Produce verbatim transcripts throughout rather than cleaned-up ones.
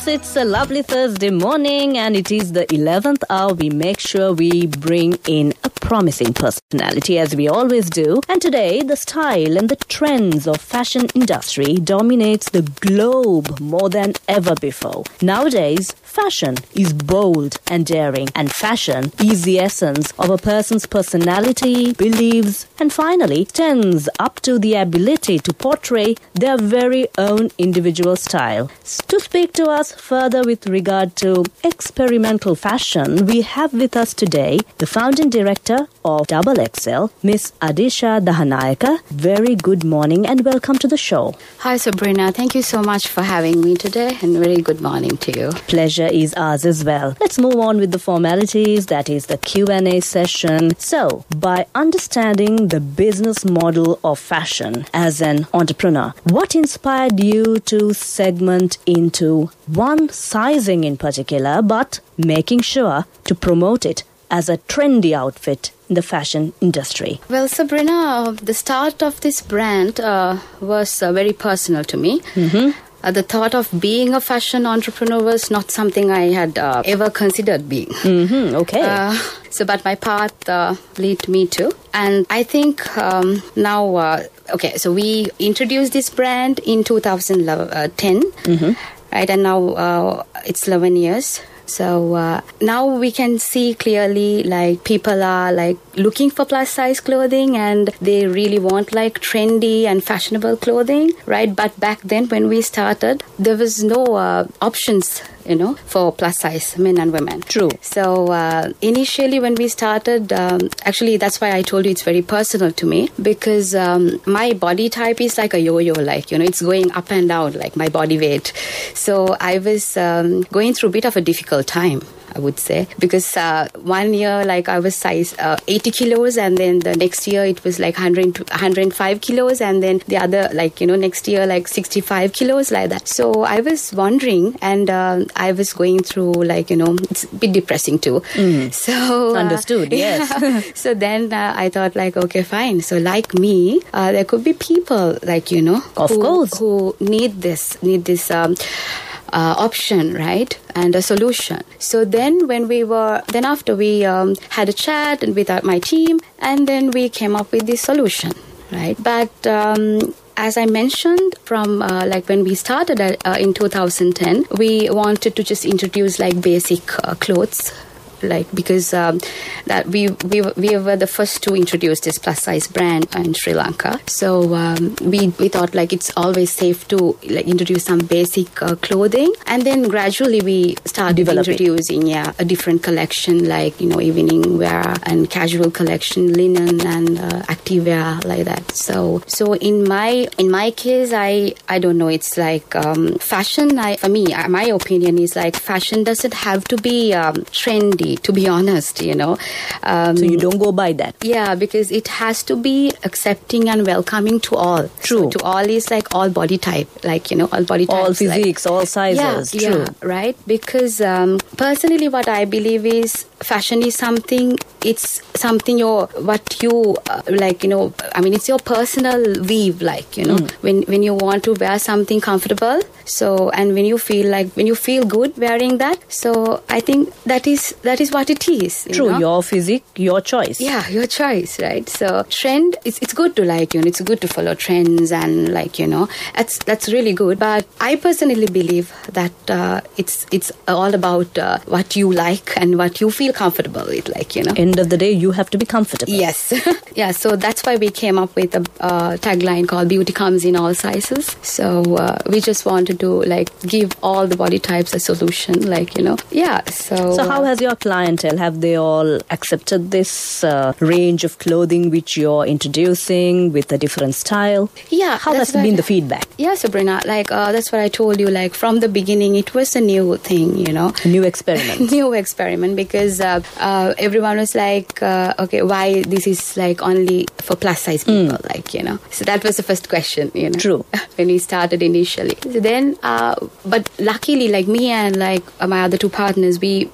It's a lovely Thursday morning and it is the eleventh hour. We make sure we bring in a promising personality as we always do. And today, the style and the trends of fashion industry dominates the globe more than ever before. Nowadays, fashion is bold and daring, and fashion is the essence of a person's personality, beliefs, and finally tends up to the ability to portray their very own individual style. To speak to us further with regard to experimental fashion, we have with us today the founding director of Double X L, Miss Adisha Dahanayaka. Very good morning and welcome to the show. Hi Sabrina, thank you so much for having me today and very good morning to you. Pleasure is ours as well. Let's move on with the formalities, that is the Q and A session. So, by understanding the business model of fashion as an entrepreneur, what inspired you to segment into one sizing in particular, but making sure to promote it as a trendy outfit in the fashion industry? Well, Sabrina, uh, the start of this brand uh, was uh, very personal to me. Mm-hmm. Uh, the thought of being a fashion entrepreneur was not something I had uh, ever considered being. Mm-hmm. Okay. Uh, so, but my path uh, led me to. And I think um, now, uh, okay, so we introduced this brand in two thousand ten, mm-hmm. right? And now uh, it's eleven years. So uh, now we can see clearly like people are like looking for plus size clothing and they really want like trendy and fashionable clothing, right? But back then when we started, there was no uh, options, you know, for plus size men and women. True. So uh, initially when we started, um, actually that's why I told you it's very personal to me because um, my body type is like a yo-yo, like, you know, it's going up and down like my body weight. So I was um, going through a bit of a difficult time, I would say, because uh, one year like I was size uh, eighty kilos and then the next year it was like one hundred, one hundred five kilos and then the other like, you know, next year like sixty-five kilos like that. So I was wondering and uh, I was going through like, you know, it's a bit depressing too. Mm. So uh, understood, yes. Yeah. So then uh, I thought like, okay, fine. So like me, uh, there could be people like, you know, of who, course, who need this, need this, um, Uh, option, right, and a solution. So then when we were, then after we um, had a chat and with our, my team, and then we came up with this solution, right? But um, as I mentioned, from uh, like when we started at, uh, in two thousand ten, we wanted to just introduce like basic uh, clothes. Like because um, that we we we were the first to introduce this plus size brand in Sri Lanka, so um, we we thought like it's always safe to like introduce some basic uh, clothing, and then gradually we started Developing. introducing yeah a different collection like you know evening wear and casual collection, linen and uh, active wear like that. So so in my in my case, I I don't know. It's like um, fashion. I for me, my opinion is like fashion doesn't have to be um, trendy. To be honest, you know. Um, so you don't go by that? Yeah, because it has to be accepting and welcoming to all. True. So to all is like all body type, like, you know, all body types. All physiques, like, all sizes. Yeah, True. Yeah, right? Because um, personally what I believe is fashion is something, it's something your, what you, uh, like, you know, I mean, it's your personal weave, like, you know, mm. when, when you want to wear something comfortable. So, and when you feel like, when you feel good wearing that. So I think that is, that is what it is. You True, know? Your physique, your choice. Yeah, your choice, right? So trend, it's it's good to like, you know, it's good to follow trends and like, you know, that's that's really good. But I personally believe that uh, it's it's all about uh, what you like and what you feel comfortable with, like, you know. End of the day, you have to be comfortable. Yes. Yeah, so that's why we came up with a uh, tagline called Beauty Comes in All Sizes. So uh, we just wanted to like give all the body types a solution, like, you know. Yeah, so... So how has your clientele, have they all accepted this uh, range of clothing which you're introducing with a different style? Yeah. How has been the feedback? Yeah, Sabrina, like uh, that's what I told you, like from the beginning, it was a new thing, you know. A new experiment. New experiment because uh, uh, everyone was like, uh, okay, why this is like only for plus size people, mm. like, you know. So that was the first question, you know. True. When we started initially. So then, uh, but luckily, like me and like my other two partners, we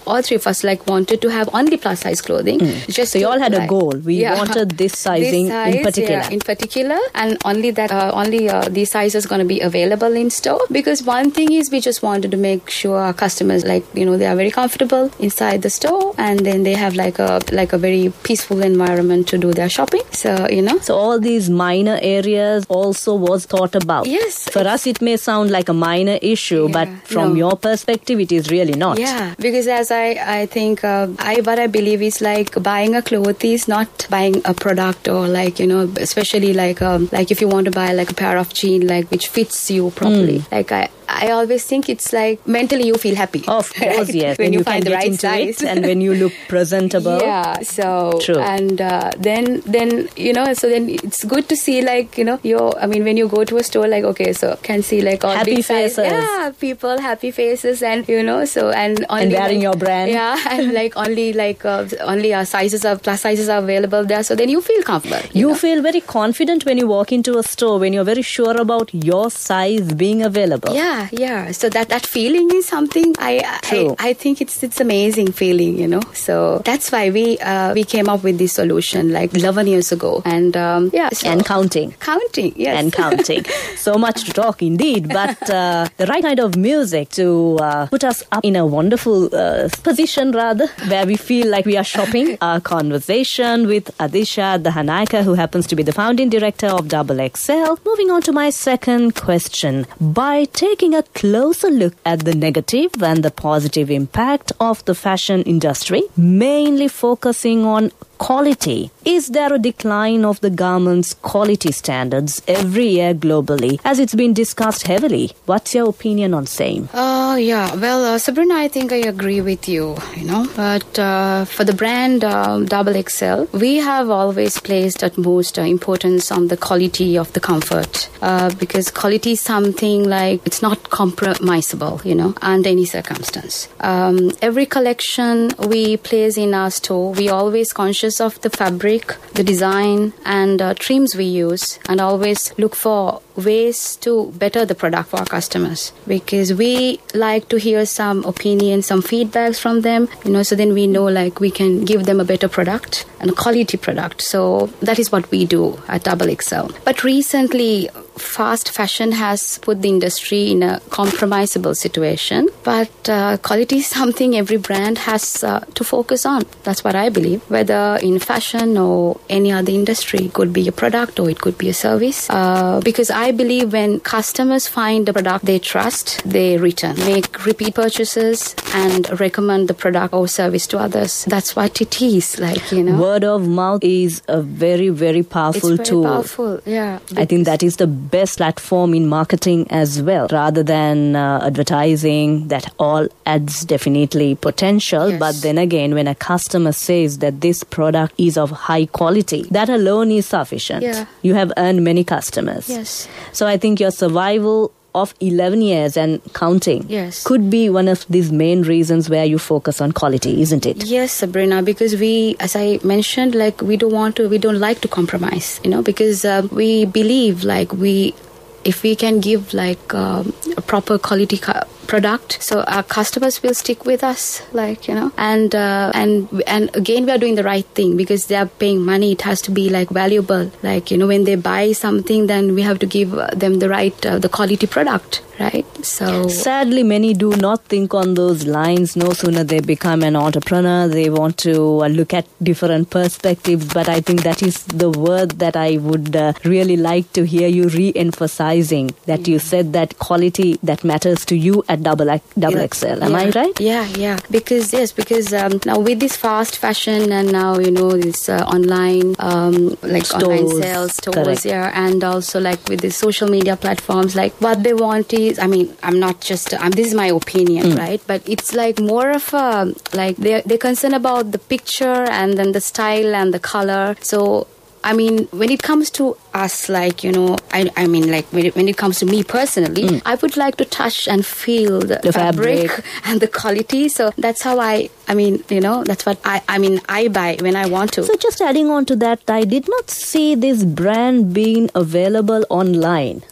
all three of us like wanted to have only plus size clothing. Mm. Just so you to, all had like, a goal. We yeah. wanted this sizing this size, in particular. Yeah, in particular, and only that, uh, only uh, these sizes going to be available in store. Because one thing is, we just wanted to make sure our customers, like, you know, they are very comfortable inside the store, and then they have like a like a very peaceful environment to do their shopping. So you know, so all these minor areas also was thought about. Yes. For us, it may sound like a minor issue, yeah, but from no. your perspective, it is really not. Yeah, because as I I think uh, I what I believe is like buying a cloth is not buying a product, or like, you know, especially like um, like if you want to buy like a pair of jeans like which fits you properly. Mm. Like I. I always think it's like mentally you feel happy. Of course, right? yes. When, when you, you find the right size. It and when you look presentable. Yeah, so. True. And uh, then, then, you know, so then it's good to see like, you know, your, I mean, when you go to a store, like, okay, so can see like all happy big faces. Size, yeah, people, happy faces, and, you know, so, and only. And wearing like, your brand. Yeah, and like only like, uh, only our sizes are, plus sizes are available there. So then you feel comfortable. You, you know? feel very confident when you walk into a store, when you're very sure about your size being available. Yeah, yeah. So that, that feeling is something I, I I think it's it's amazing feeling, you know. So that's why we uh, we came up with this solution like eleven years ago, and um, yeah, so and counting, counting, yes, and counting. So much to talk indeed, but uh, the right kind of music to uh, put us up in a wonderful uh, position, rather, where we feel like we are shopping. Our conversation with Adisha Dahanayake, who happens to be the founding director of Double X L. Moving on to my second question, by taking a closer look at the negative and the positive impact of the fashion industry, mainly focusing on quality. Is there a decline of the garments' quality standards every year globally, as it's been discussed heavily? What's your opinion on same? Oh, uh, yeah. Well, uh, Sabrina, I think I agree with you, you know. But uh, for the brand um, Double X L, we have always placed utmost uh, importance on the quality of the comfort. Uh, because quality is something like, it's not compromisable, you know, under any circumstance. Um, every collection we place in our store, we always conscious of the fabric, the design, and uh, trims we use, and always look for ways to better the product for our customers, because we like to hear some opinions, some feedbacks from them, you know, so then we know like we can give them a better product and a quality product. So that is what we do at Double X L. But recently, fast fashion has put the industry in a compromisable situation, but uh, quality is something every brand has uh, to focus on. That's what I believe, whether in fashion or any other industry. It could be a product or it could be a service, uh, because I believe when customers find a product they trust, they return, make repeat purchases, and recommend the product or service to others. That's what it is, like, you know. Word of mouth is a very, very powerful it's very tool. Powerful, yeah. I think that is the best platform in marketing as well, rather than uh, advertising. That all adds definitely potential, yes. But then again, when a customer says that this product is of high quality, that alone is sufficient. Yeah. You have earned many customers. Yes. So I think your survival of eleven years and counting yes. could be one of these main reasons where you focus on quality, isn't it? Yes, Sabrina, because we, as I mentioned, like we don't want to, we don't like to compromise, you know, because uh, we believe like we, if we can give like um, a proper quality co- product, so our customers will stick with us, like, you know, and uh, and and again we are doing the right thing because they are paying money. It has to be like valuable, like, you know, when they buy something, then we have to give them the right uh, the quality product, right? So sadly, many do not think on those lines. No sooner they become an entrepreneur, they want to uh, look at different perspectives. But I think that is the word that I would uh, really like to hear you re-emphasizing, that yeah. you said that quality that matters to you at Double, double yeah. X L. Am yeah. I right? Yeah, yeah. Because, yes, because um, now with this fast fashion and now, you know, this uh, online, um, like stores, online sales, stores, correct. yeah, and also like with the social media platforms, like what they want is, I mean, I'm not just, um, this is my opinion, mm. right? But it's like more of a, like they're, they're concerned about the picture and then the style and the color. So, I mean, when it comes to us, like, you know, I I mean, like, when it, when it comes to me personally, mm. I would like to touch and feel the, the fabric. fabric and the quality. So that's how I, I mean, you know, that's what I, I mean, I buy when I want to. So just adding on to that, I did not see this brand being available online.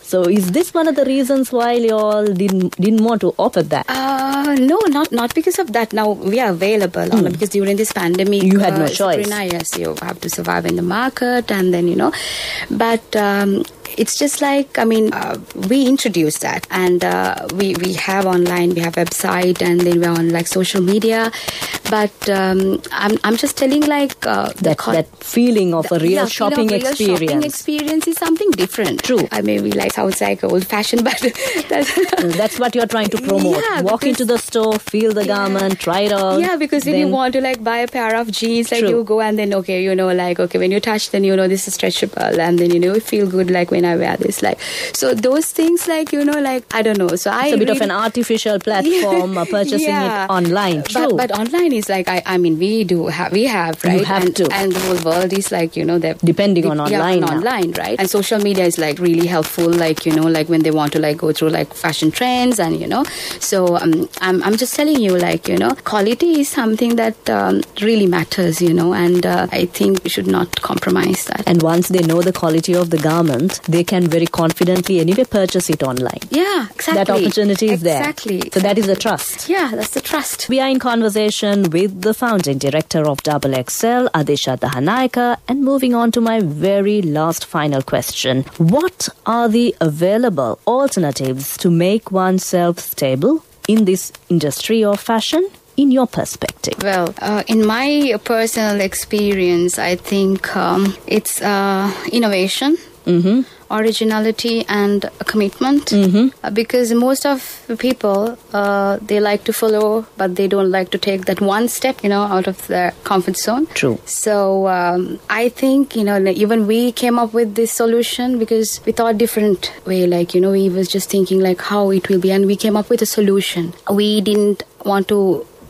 So is this one of the reasons why you all didn't didn't want to offer that? Uh, no, not not because of that. Now we are available mm. because during this pandemic, you had no uh, choice. Sabrina, yes, you have to survive in the market, and then you know, but. Um, It's just like, I mean, uh, we introduced that, and uh, we, we have online, we have website, and then we're on like social media. But um, I'm I'm just telling like uh, that con- that feeling of a real yeah, shopping real experience. Shopping experience is something different. True. I mean, we like sounds like old fashioned, but that's, that's what you're trying to promote. Yeah, Walk into the store, feel the yeah. garment, try it on. Yeah, because if you want to like buy a pair of jeans, like True. You go and then okay, you know, like okay, when you touch, then you know this is stretchable, and then you know you feel good like when I wear this, like. So those things like, you know, like, I don't know. So I It's a bit really, of an artificial platform, yeah, purchasing yeah. it online. True. But, but online is like, I, I mean, we do have, we have, right? You have and, to. And the whole world is like, you know, they're... Depending they, on online yeah, on online, right? And social media is like really helpful, like, you know, like when they want to like go through like fashion trends and, you know. So um, I'm, I'm just telling you, like, you know, quality is something that um, really matters, you know, and uh, I think we should not compromise that. And once they know the quality of the garment, they can very confidently anyway purchase it online. Yeah, exactly. That opportunity is exactly. there. Exactly. So that is the trust. Yeah, that's the trust. We are in conversation with the founding director of Double X L, Adisha Dahanayake, and moving on to my very last final question. What are the available alternatives to make oneself stable in this industry of fashion? In your perspective? Well, uh, in my personal experience, I think um, it's uh, innovation. Mm-hmm. Originality and commitment, mm-hmm. uh, because most of the people uh, they like to follow, but they don't like to take that one step, you know, out of their comfort zone. True. So um, I think, you know, even we came up with this solution because we thought different way, like, you know, we was just thinking like how it will be, and we came up with a solution. We didn't want to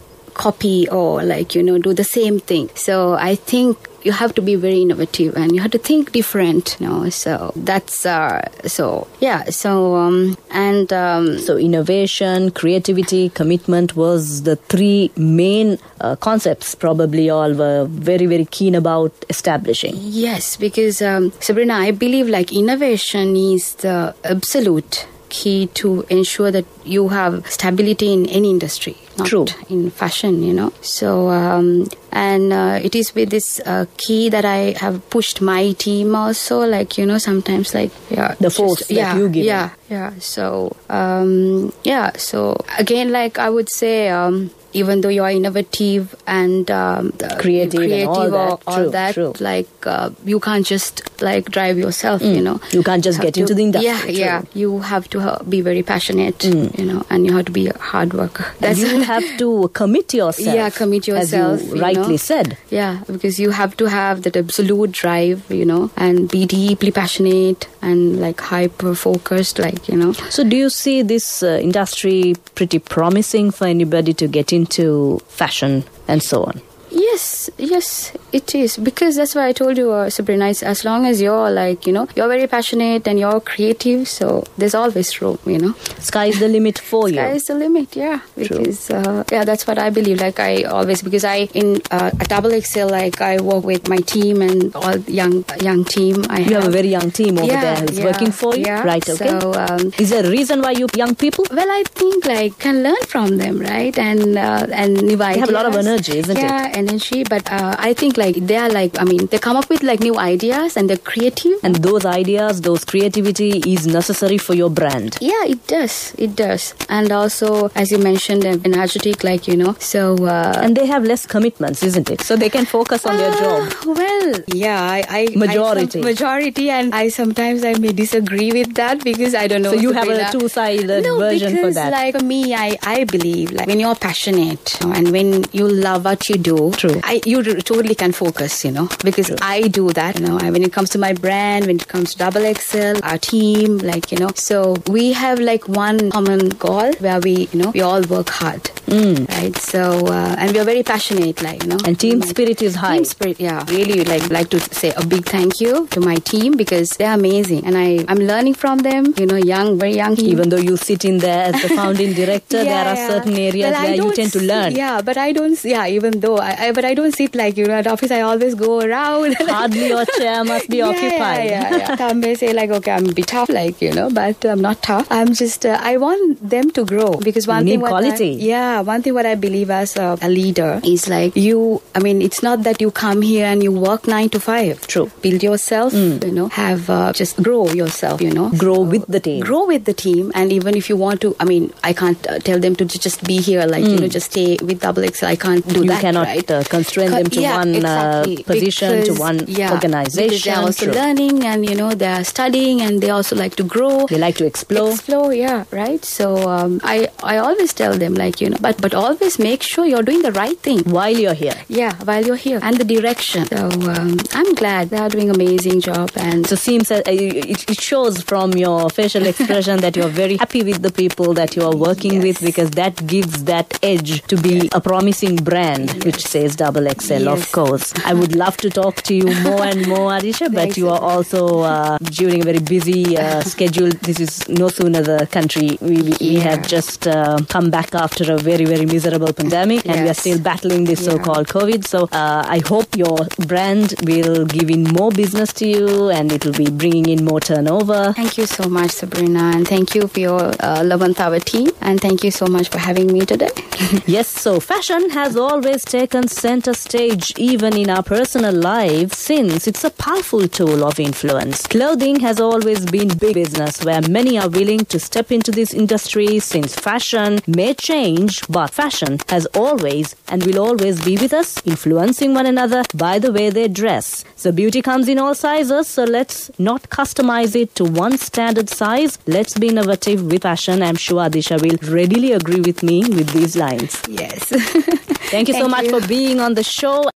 copy or like, you know, do the same thing. So I think you have to be very innovative and you have to think different, you know. So that's uh, so yeah. So um, and um, so innovation, creativity, commitment was the three main uh, concepts. Probably all were very very keen about establishing. Yes, because um, Sabrina, I believe like innovation is the absolute key to ensure that you have stability in any industry, not True. in fashion, you know. So, um, and uh, it is with this uh, key that I have pushed my team also, like, you know, sometimes like, yeah. The force just, that yeah, you give. Yeah, yeah. So, um, yeah. So, again, like I would say, um, even though you are innovative and um, creative, creative and all that, or, all true, that true. like uh, you can't just like drive yourself, mm. you know. You can't just get to, into the industry. Yeah, true. yeah. You have to uh, be very passionate, mm. you know, and you have to be a hard worker. That's and you have to commit yourself. Yeah, commit yourself. As you, you rightly know? said. Yeah, because you have to have that absolute drive, you know, and be deeply passionate and like hyper focused, like, you know. So do you see this uh, industry pretty promising for anybody to get into fashion and so on? Yes, yes, it is. Because that's why I told you, uh, Sabrina, it's as long as you're like, you know, you're very passionate and you're creative, so there's always room, you know. Sky is the limit for Sky you. Sky is the limit, yeah. Because, uh, yeah, that's what I believe. Like, I always, because I, in uh, a Double X L, like, I work with my team and all young young team. I you have, have a very young team over yeah, there who's yeah, working for you? Yeah. Right, okay. So, um, is there a reason why you young people? Well, I think, like, can learn from them, right? And, uh, and new ideas. They have a lot of energy, isn't yeah, it? Yeah, energy, but uh, I think like they are like, I mean, they come up with like new ideas and they're creative. And those ideas, those creativity is necessary for your brand. Yeah, it does. It does. And also, as you mentioned, energetic, like, you know, so... Uh, and they have less commitments, isn't it? So they can focus on uh, their job. Well, yeah, I... I majority. I, majority, and I sometimes I may disagree with that because I don't know. So you have a two-sided no, version because, for that. like, for me, I, I believe, like, when you're passionate and when you love what you do, True. I, you totally can focus, you know, because True. I do that, you know, when it comes to my brand, when it comes to Double X L, our team, like, you know, so we have like one common goal where we, you know, we all work hard, mm. right? So, uh, and we are very passionate, like, you know. And team like, spirit is high. Team spirit, yeah. Really, like, like to say a big thank you to my team because they're amazing. And I, I'm learning from them, you know, young, very young team. Even though you sit in there as the founding director, yeah, there are yeah. certain areas well, where you tend to learn. Yeah, but I don't, yeah, even though I, I but I don't sit like, you know, at office I always go around. Hardly your chair must be yeah, occupied. Yeah, yeah, yeah. Some may say like, okay, I'm a bit tough, like, you know, but I'm not tough. I'm just, uh, I want them to grow because one you thing need what quality. I, yeah, one thing what I believe as a, a leader is like you, I mean, it's not that you come here and you work nine to five. True. Build yourself, mm. you know, have, uh, just grow yourself, you know. Grow so, with the team. Grow with the team. And even if you want to, I mean, I can't uh, tell them to just be here, like, mm. you know, just stay with double X L. I can't do you that, cannot right? uh, constrain them to yeah, one exactly. uh, position, because, to one yeah, organization. Because they're also True. learning and, you know, they're studying and they also like to grow. They like to explore. Explore, yeah, right? So um, I, I always tell them, like, you know, but, but always make sure you're doing the right thing. While you're here. Yeah, while you're here. And the direction. So um, I'm glad they're doing an amazing job. And so seems uh, it, it shows from your facial expression that you're very happy with the people that you are working yes. with, because that gives that edge to be yes. a promising brand, yes. which says double X L, yes. of course. I would love to talk to you more and more, Adisha, but you are also uh, during a very busy uh, schedule. This is no sooner the country. We, we, we yeah. have just uh, come back after a very, very miserable pandemic, and yes. we are still battling this yeah. so-called COVID. So uh, I hope your brand will give in more business to you and it will be bringing in more turnover. Thank you so much, Sabrina, and thank you for your uh, eleventh hour team, and thank you so much for having me today. Yes, so fashion has always taken center stage even in our personal lives, since it's a powerful tool of influence. Clothing has always been big business where many are willing to step into this industry, since fashion may change, but fashion has always and will always be with us, influencing one another by the way they dress. So beauty comes in all sizes, so let's not customize it to one standard size. Let's be innovative with fashion. I'm sure Adisha will readily agree with me with these lines. Yes. Thank you so Thank much you. for being on the show.